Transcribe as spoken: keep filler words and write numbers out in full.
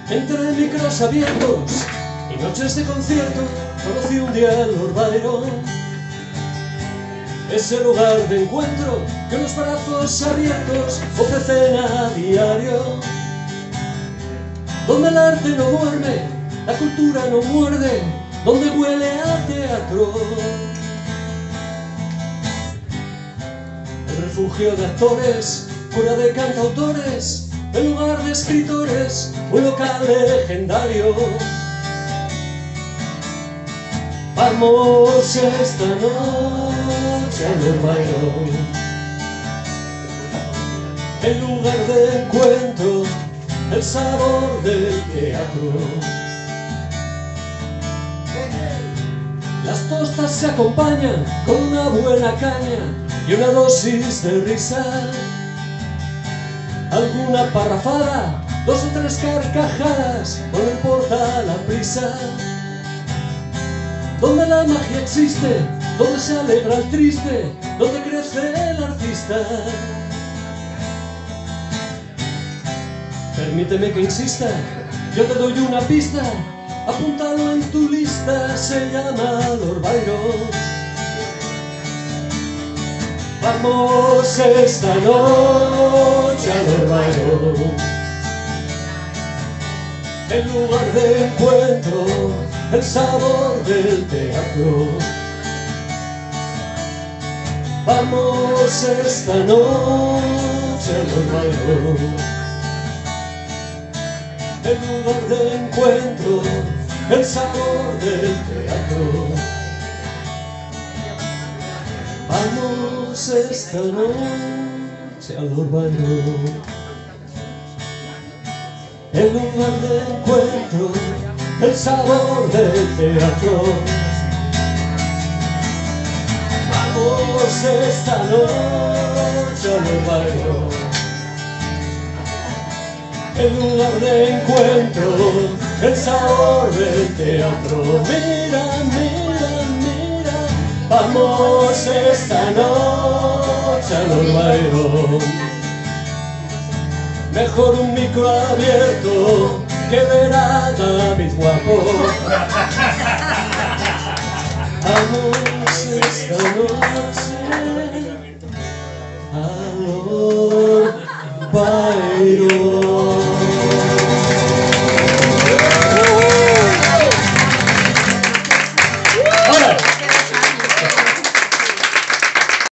Entre micros abiertos y noches de concierto, conocí un día el Lord Byron. Ese lugar de encuentro que unos brazos abiertos ofrecen a diario, donde el arte no duerme, la cultura no muerde, donde huele a teatro. El refugio de actores, cura de cantautores, el lugar de escritores, un local legendario. Vamos esta noche a Lord Byron, el lugar de encuentro, el sabor del teatro. Las tostas se acompañan con una buena caña y una dosis de risa, alguna parrafada, dos o tres carcajadas, no le importa la prisa. Donde la magia existe, donde se alegra el triste, donde crece el artista. Permíteme que insista, yo te doy una pista, apúntalo en tu lista, se llama Lord Byron. Vamos esta noche a Lord Byron, el lugar de encuentro, el sabor del teatro. Vamos esta noche a Lord Byron, el lugar de encuentro, el sabor del teatro. Vamos esta noche a Lord Byron, el lugar de encuentro, el sabor del teatro. Vamos esta noche a Lord Byron, el lugar de encuentro, el sabor del teatro. Mira, mira, mira, vamos esta noche a Lord Byron. Mejor un micro abierto que ver a David guapo. Vamos esta noche a Lord Byron.